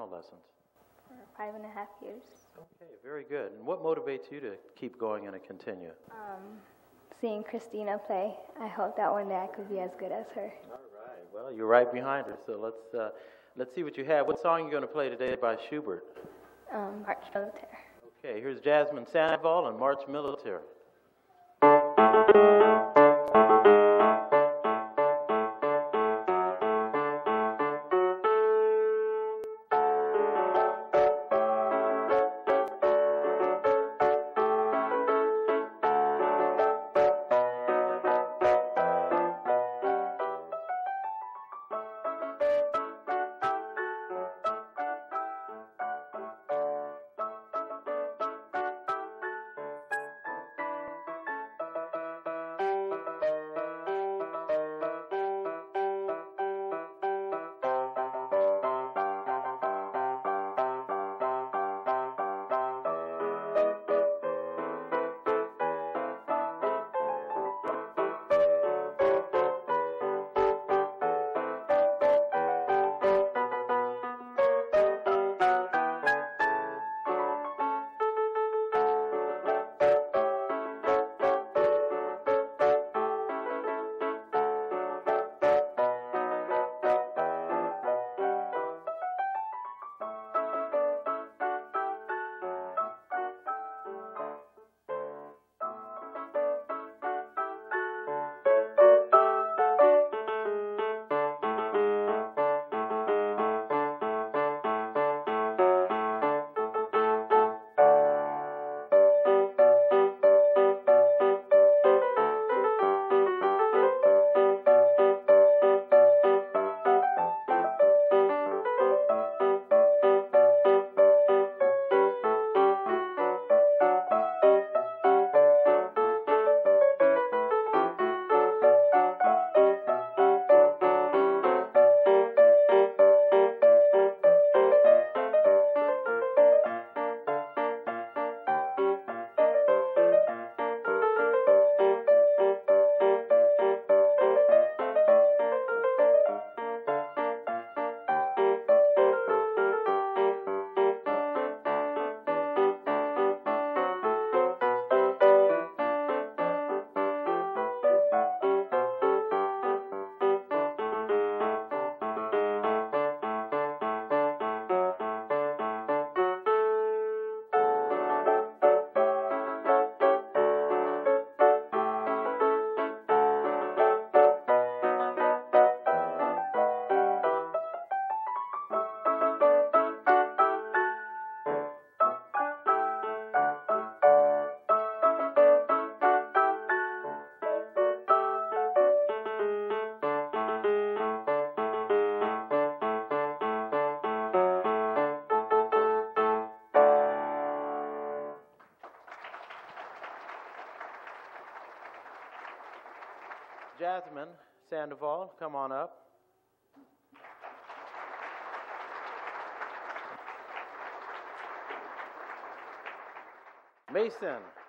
piano lessons? For 5.5 years. Okay, very good. And what motivates you to keep going and to continue? Seeing Christina play, I hope that one day I could be as good as her. All right. Well, you're right behind her, so let's see what you have. What song are you going to play today by Schubert? March Militaire. Okay, here's Jasmine Sandoval and March Militaire. Jasmine Sandoval, come on up. Mason